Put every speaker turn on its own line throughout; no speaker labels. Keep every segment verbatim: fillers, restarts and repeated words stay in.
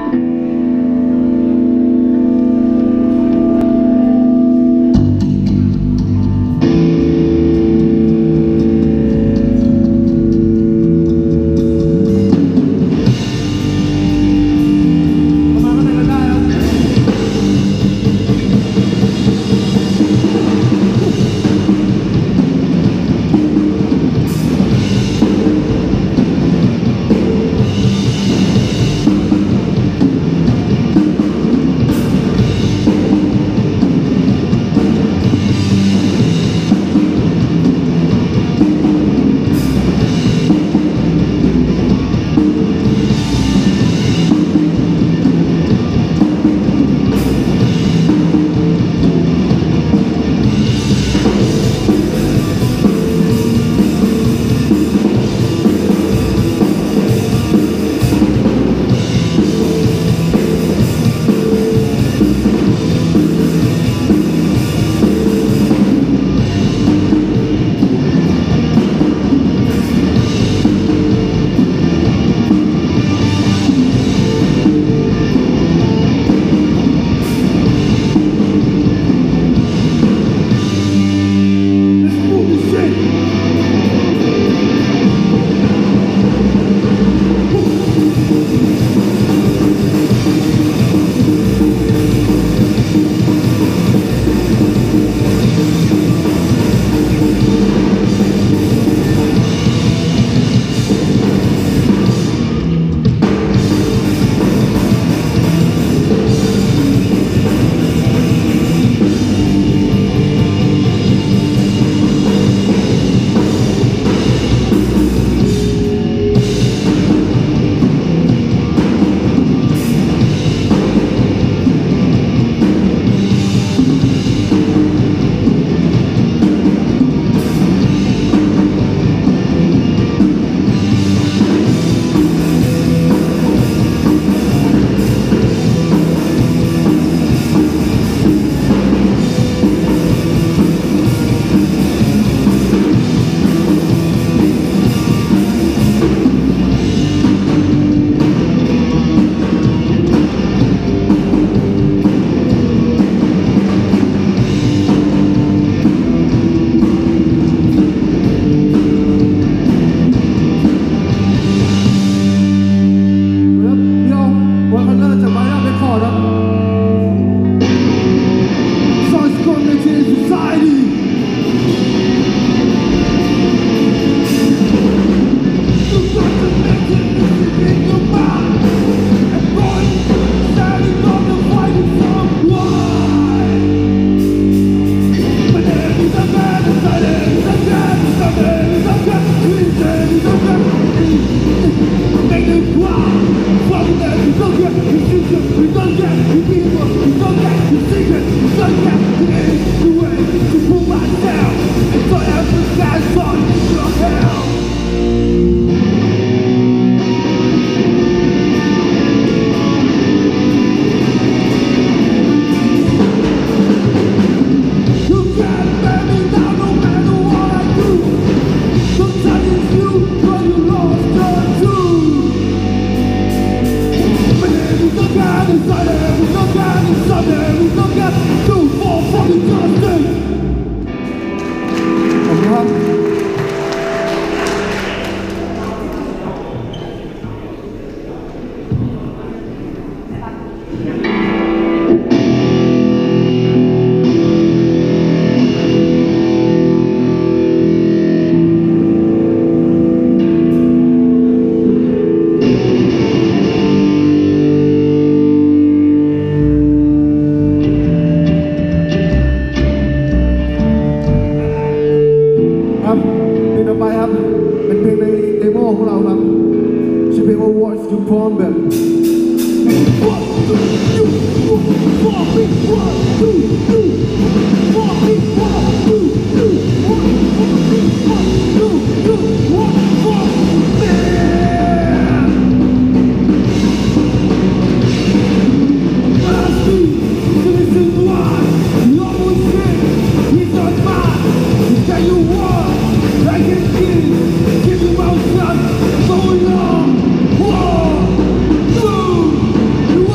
You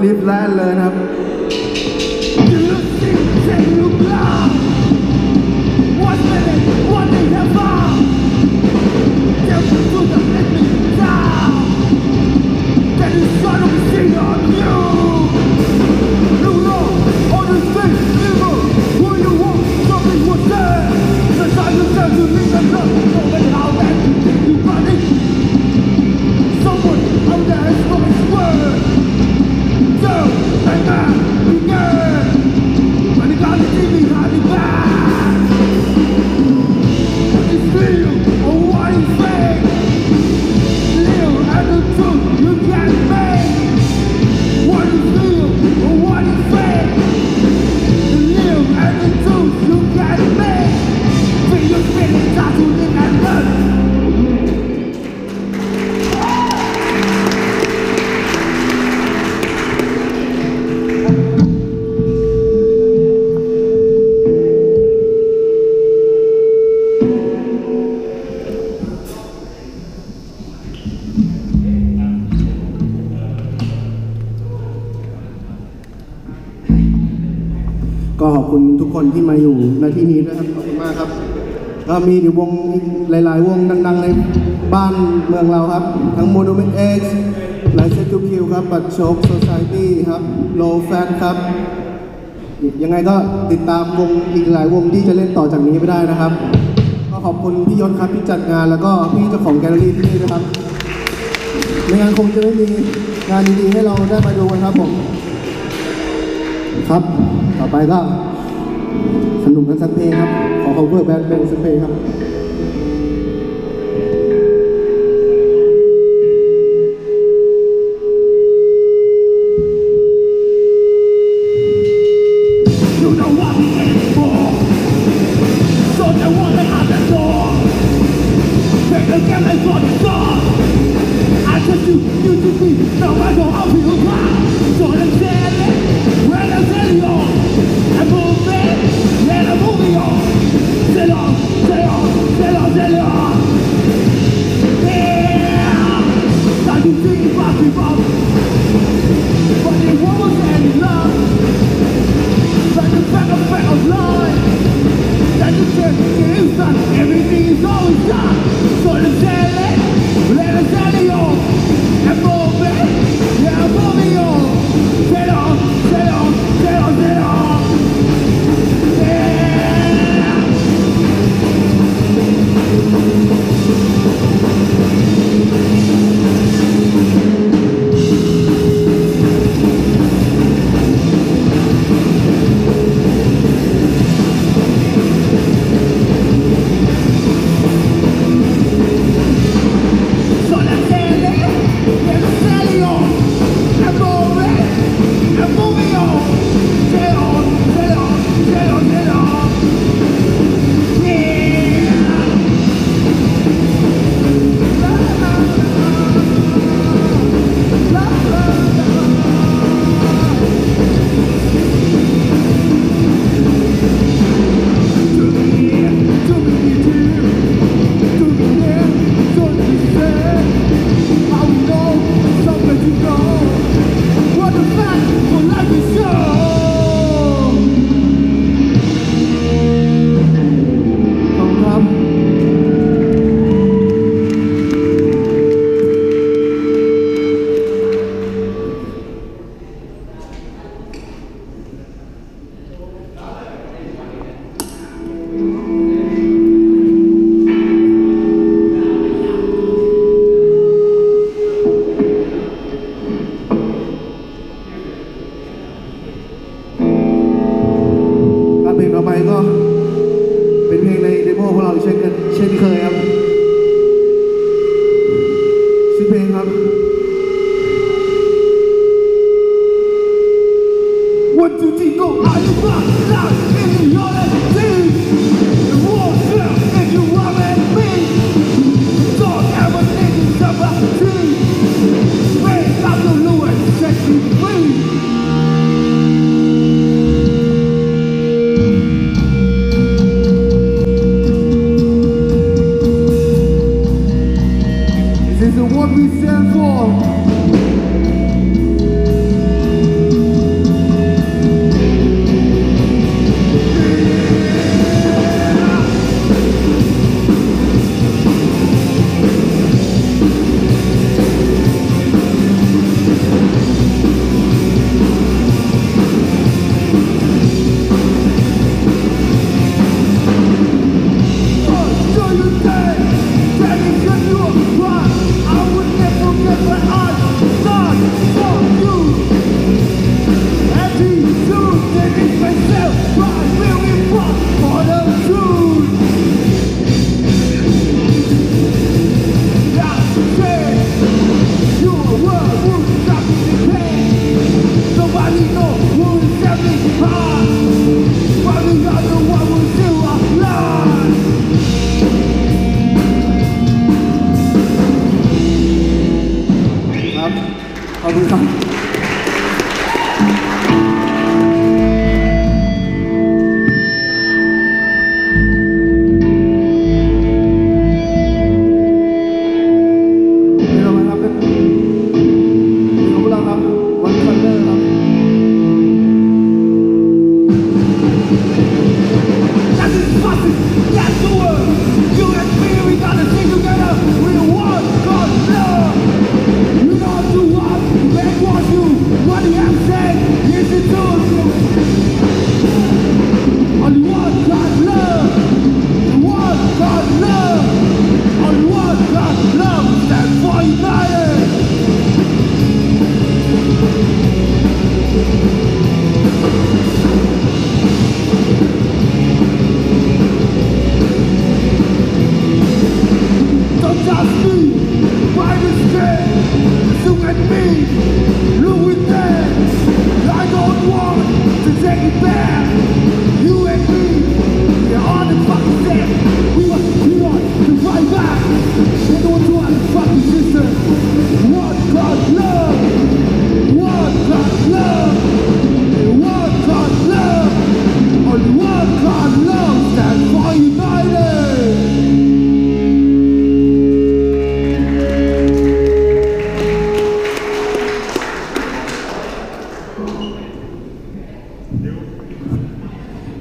ลิฟแลนด์เลยนะครับก็ขอบคุณทุกคนที่มาอยู่ในที่นี้ด้วยครับขอบคุณมากครับก็มีวงหลายๆวงดังๆในบ้านเมืองเราครับทั้ง Monument X ไลเซนทูคิวครับบัตโชค Society ครับ Low Fat ครับยังไงก็ติดตามวงอีกหลายวงที่จะเล่นต่อจากนี้ไม่ได้นะครับก็ขอบคุณพี่ยศครับที่จัดงานแล้วก็พี่เจ้าของแกลเลอรี่ที่นี่นะครับในงานคงจะไม่มีงานดีๆให้เราได้มาดูกันครับผมครับต่อไปก็สนุกกันสักเพลงครับขอ cover แบนด์เป็นสักเพลงครับ
This is what we stand for.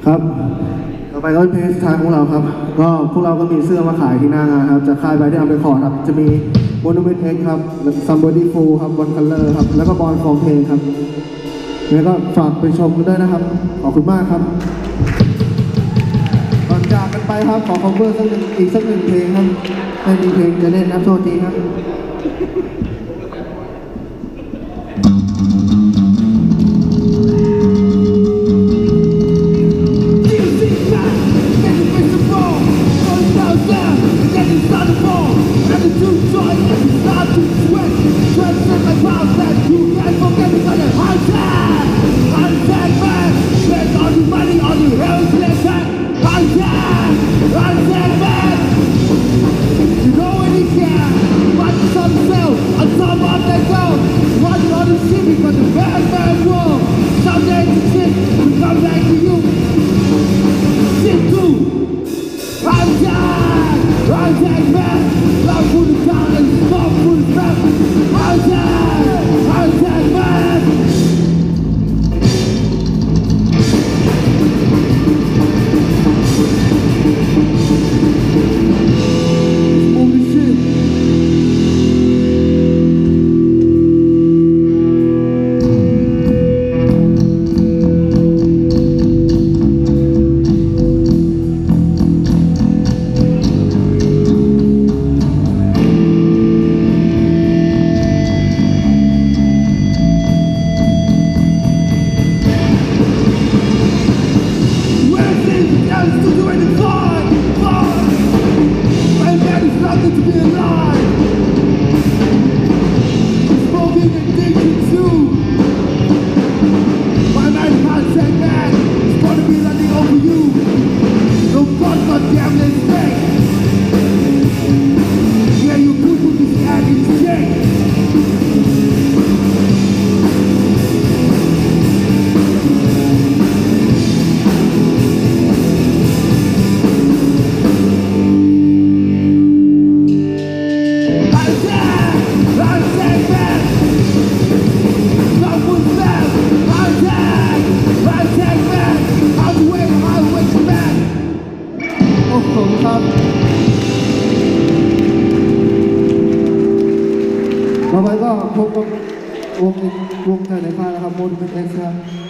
ครับต่อไปก็เป็นเพลงสุดท้ายของเราครับ ก็พวกเราก็มีเสื้อมาขายที่หน้างานครับจากค่ายไบที่อัมเบคอร์ครับ จะมี Monument X ครับ Somebody Fool ครับ One Color ครับ แล้วก็ Born for Pain ครับแล้วก็ฝากไปชมกันด้วยนะครับ ขอบคุณมากครับก่อนจากกันไปครับ ขอ cover สักหนึ่งอีกสักหนึ่งเพลงครับไม่มีเพลงจะเล่นนะโทษทีครับ ต่อไปก็พบกับวงวงจากในค่ายนะครับ Monument X ครับ